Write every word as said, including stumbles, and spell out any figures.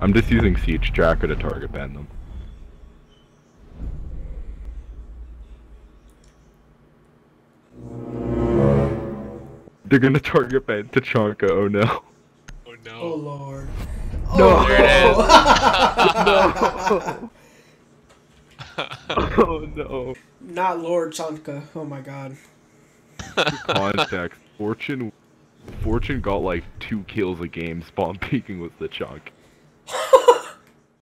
I'm just using Siege Tracker to target ban them. They're gonna target ban Tachanka, oh no. Oh no. Oh lord. No! Oh, There No! Oh no. Not Lord Chanka. Oh my god. Context. Fortune Fortune got like two kills a game, spawn peeking with the chunk.